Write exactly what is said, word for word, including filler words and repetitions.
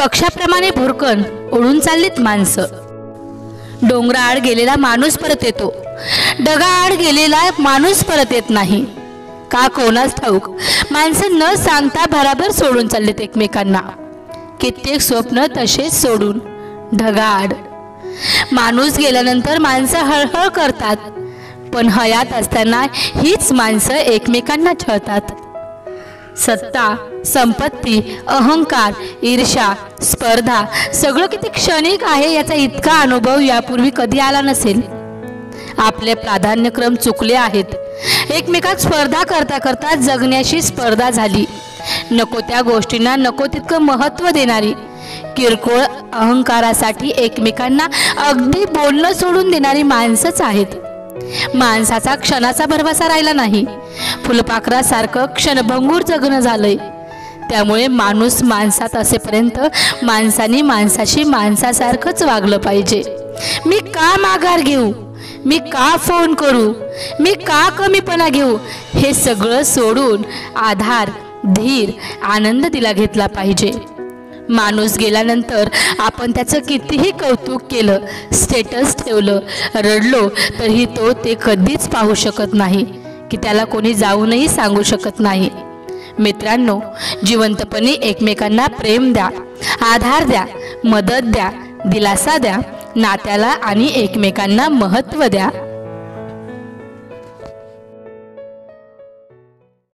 पक्षाप्रमाणे भुरकन उडून चाललीत माणसं. डोंगराआड गेलेला माणूस परत येतो, ढगाआड गेलेला माणूस परत येत नाही. का कोणास ठाऊक माणसं न सांगता भराभर सोडून चाललेत एकमेकांना. कित्येक स्वप्न तसेच सोडून ढगाआड. माणूस गेल्यानंतर माणसं हळहळ करतात, पण हयात असताना हीच माणसं एकमेकांना छळतात. सत्ता, संपत्ती, अहंकार, ईर्ष्या, स्पर्धा सगळं किती क्षणिक आहे याचा इतका अनुभव यापूर्वी कधी आला नसेल. आपले प्राधान्यक्रम चुकले आहेत. एकमेकात स्पर्धा करता करता जगण्याशी स्पर्धा झाली. नको त्या गोष्टींना नको तितकं महत्त्व देणारी, किरकोळ अहंकारासाठी एकमेकांना अगदी बोलणं सोडून देणारी माणसंच आहेत. माणसाचा क्षणाचा भरवसा राहिला नाही. फुलपाखरासारखं क्षणभंगूर जगणं झालंय. त्यामुळे माणूस माणसात असेपर्यंत माणसाने माणसाशी माणसासारखंच वागलं पाहिजे. मी का माघार घेऊ, मी का फोन करू, मी का कमीपणा घेऊ, हे सगळं सोडून आधार, धीर, आनंद दिला घेतला पाहिजे. माणूस गेल्यानंतर आपण त्याचं कितीही कौतुक केलं, स्टेटस ठेवलं, रडलो तरी तो ते कधीच पाहू शकत नाही की त्याला कोणी जाऊनही सांगू शकत नाही. मित्रांनो, जिवंतपणे एकमेकांना प्रेम द्या, आधार द्या, मदत द्या, दिलासा द्या, नात्याला आणि एकमेकांना महत्त्व द्या.